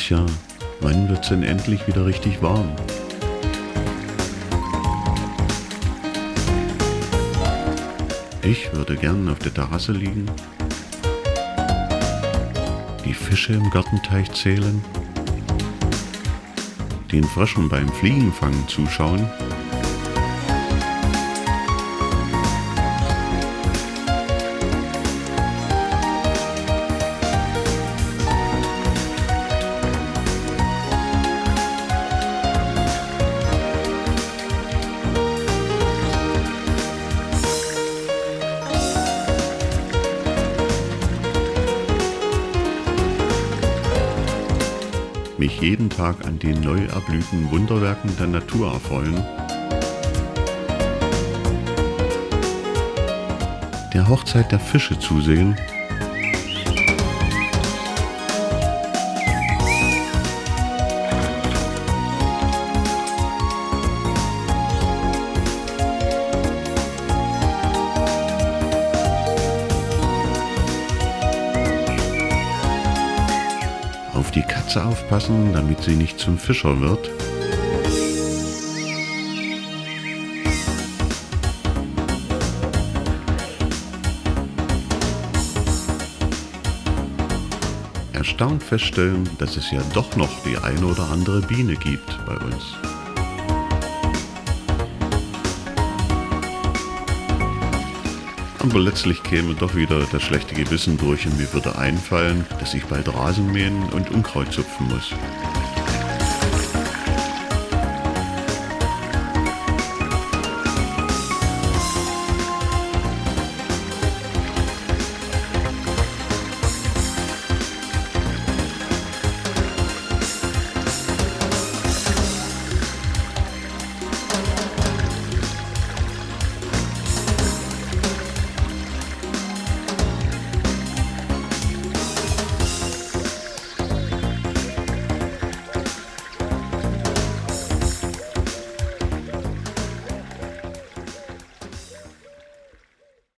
Tja, wann wird's denn endlich wieder richtig warm? Ich würde gern auf der Terrasse liegen, die Fische im Gartenteich zählen, den Fröschen beim Fliegenfangen zuschauen, mich jeden Tag an den neu erblühten Wunderwerken der Natur erfreuen, der Hochzeit der Fische zusehen, auf die Katze aufpassen, damit sie nicht zum Fischer wird, erstaunt feststellen, dass es ja doch noch die eine oder andere Biene gibt bei uns. Aber letztlich käme doch wieder das schlechte Gewissen durch und mir würde einfallen, dass ich bald Rasen mähen und Unkraut zupfen muss.